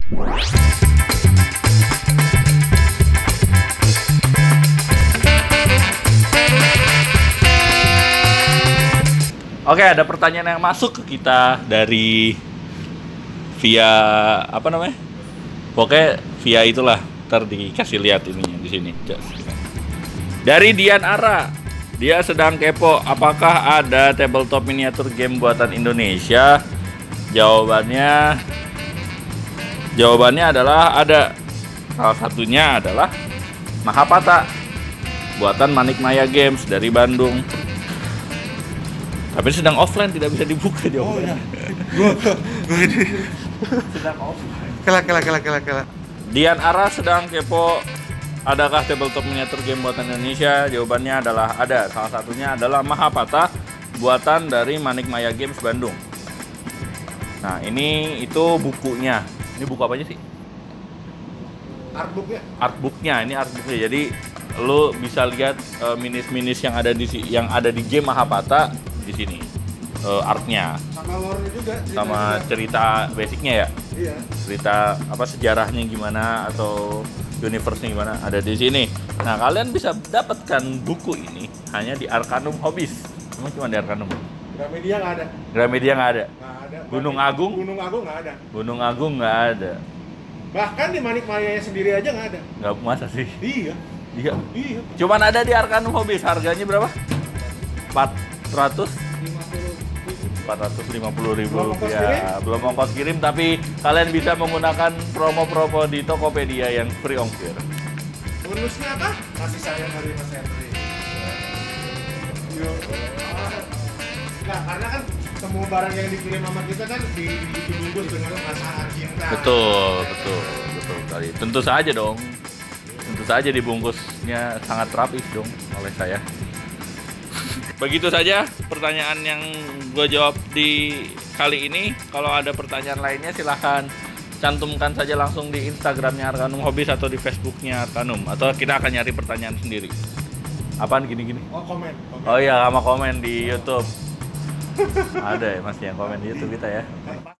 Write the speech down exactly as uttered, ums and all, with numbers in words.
Oke, ada pertanyaan yang masuk ke kita dari via apa namanya? Pokoknya via itulah, ntar dikasih lihat ininya di sini. Dari Dian Ara, dia sedang kepo apakah ada tabletop miniatur game buatan Indonesia? Jawabannya, jawabannya adalah ada. Salah satunya adalah Mahapata, buatan Manik Maya Games dari Bandung. Tapi sedang offline, tidak bisa dibuka jawabannya. Gua gua ini Sedang offline. kela kela kela kela kela. Dian Ara sedang kepo, adakah tabletop miniatur game buatan Indonesia? Jawabannya adalah ada. Salah satunya adalah Mahapata, buatan dari Manik Maya Games Bandung. Nah, ini itu bukunya. Ini buku apa aja sih? Artbooknya. Artbooknya, ini artbooknya. Jadi lo bisa lihat uh, minis-minis yang ada di si- yang ada di game Mahapata di sini. Uh, artnya Sama lore-nya juga. sama juga. cerita basicnya ya. Iya. Cerita apa sejarahnya gimana atau universe-nya gimana ada di sini. Nah, kalian bisa dapatkan buku ini hanya di Arcanum Hobbies. Emang cuma di Arcanum? Gramedia nggak ada. Gramedia nggak ada. Nggak ada. Gunung Agung? Gunung Agung nggak ada. Gunung Agung nggak ada. Bahkan di Manik Maya sendiri aja nggak ada. Nggak, masa sih? Iya. Iya. Iya. Cuman ada di Arcanum Hobbies. Harganya berapa? empat ratus empat ratus lima puluh ribu Belum ongkos rupiah. kirim? Belum ongkos kirim, tapi kalian bisa menggunakan promo-promo di Tokopedia yang free ongkir. Bonusnya apa? Kasih sayang dari Mas Henry. Yo. Nah, karena kan semua barang yang dikirim sama kita kan di, di, dibungkus dengan perasaan cinta. Betul, betul, betul sekali. Tentu saja dong. Tentu saja dibungkusnya sangat rapi dong oleh saya. Begitu saja pertanyaan yang gue jawab di kali ini. Kalau ada pertanyaan lainnya silahkan cantumkan saja langsung di Instagramnya Arcanum Hobbies atau di Facebooknya Arcanum. Atau kita akan nyari pertanyaan sendiri. Apaan gini-gini? Oh, komen. komen. Oh iya, sama komen di YouTube. Ada ya masih yang komen di YouTube kita ya.